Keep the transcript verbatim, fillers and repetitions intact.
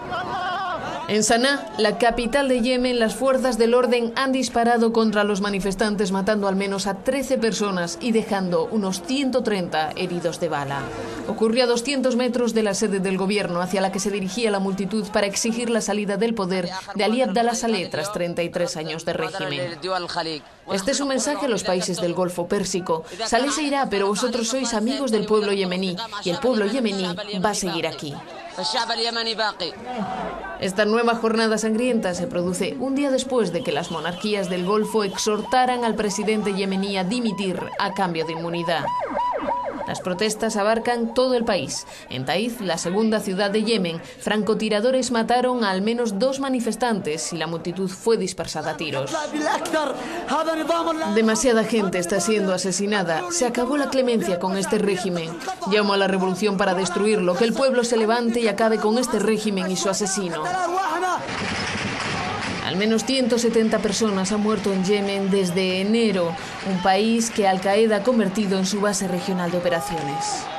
En Saná, la capital de Yemen, las fuerzas del orden han disparado contra los manifestantes, matando al menos a trece personas y dejando unos ciento treinta heridos de bala. Ocurrió a doscientos metros de la sede del gobierno, hacia la que se dirigía la multitud para exigir la salida del poder de Ali Abdallah Saleh tras treinta y tres años de régimen. Este es un mensaje a los países del Golfo Pérsico. Saleh se irá, pero vosotros sois amigos del pueblo yemení y el pueblo yemení va a seguir aquí. Esta nueva jornada sangrienta se produce un día después de que las monarquías del Golfo exhortaran al presidente yemení a dimitir a cambio de inmunidad. Las protestas abarcan todo el país. En Taiz, la segunda ciudad de Yemen, francotiradores mataron a al menos dos manifestantes y la multitud fue dispersada a tiros. Demasiada gente está siendo asesinada. Se acabó la clemencia con este régimen. Llamo a la revolución para destruirlo, que el pueblo se levante y acabe con este régimen y su asesino. Al menos ciento setenta personas han muerto en Yemen desde enero, un país que Al Qaeda ha convertido en su base regional de operaciones.